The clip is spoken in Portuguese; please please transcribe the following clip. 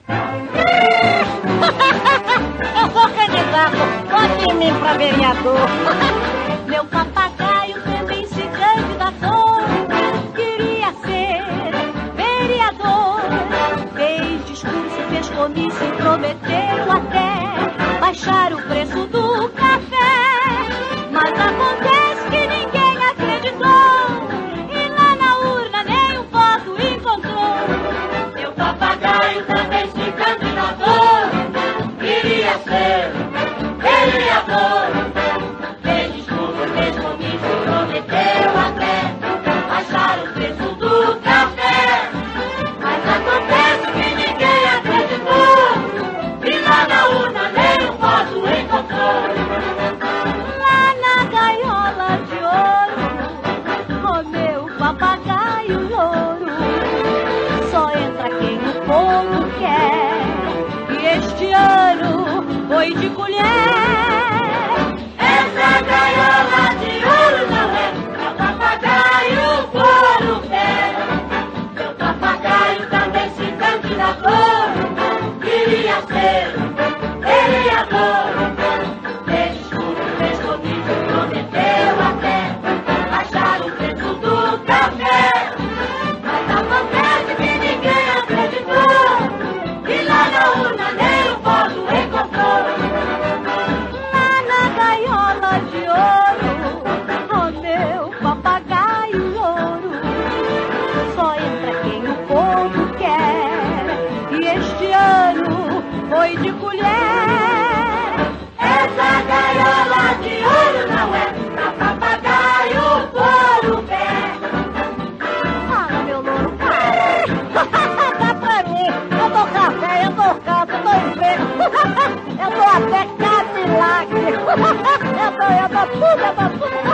Eu sou candidato, vote em mim pra vereador. Meu papagaio também se candidatou, queria ser vereador. Fez discurso, fez comício, prometeu até baixar o preço do café. Mas acontece que ninguém acreditou e lá na urna nem um voto encontrou. Meu papagaio também se candidatou, queria ser vereador. Fez discurso, fez comício, prometeu até baixar o preço do café. Mas acontece que ninguém acreditou e lá na urna nem um voto encontrou. Lá na gaiola de ouro, o meu papagaio louro, só entra quem o povo quer. E este ano foi de colher. Essa gaiola de ouro não é meu papagaio por o pé. Meu papagaio também se candidatou, queria ser vereador. Fez discurso, fez comício, prometeu até baixar o preço do café. Mas acontece que ninguém acreditou e lá na urna nem o voto encontrou. Lá na gaiola de ouro, o meu papagaio louro, só entra quem o povo quer. E este ano foi de colher. Essa gaiola de ouro não é pra papagaio por o pé. Fala, meu louro, fala. Dá pra mim, eu dou café, eu dou casa, eu dou emprego. Eu dou até Cadillac. Eu dou tudo, eu dou tudo.